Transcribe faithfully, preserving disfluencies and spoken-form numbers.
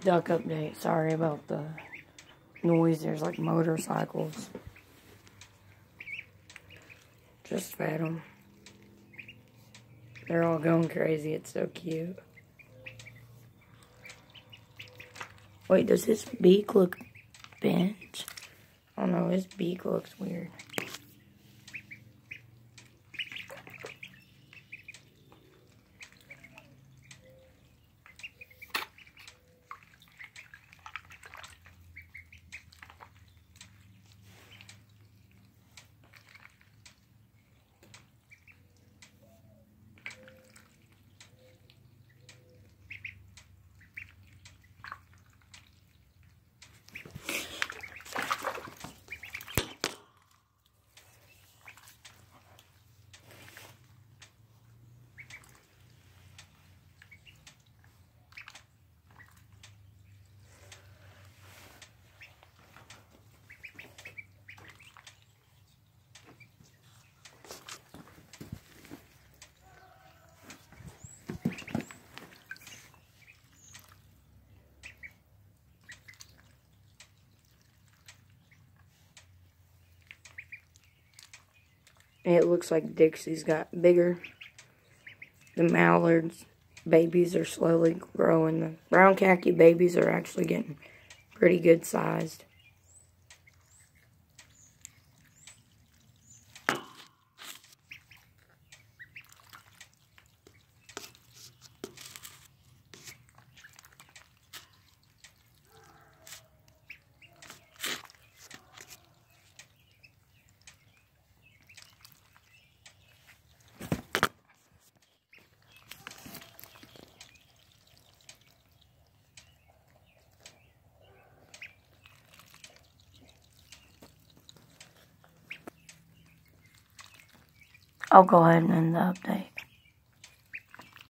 duck update. Sorry about the noise. There's like motorcycles. Just fed them. They're all going crazy. It's so cute. Wait, does his beak look bent? I don't know. His beak looks weird. It looks like Dixie's got bigger. The mallards babies are slowly growing. The brown khaki babies are actually getting pretty good sized. I'll go ahead and end the update.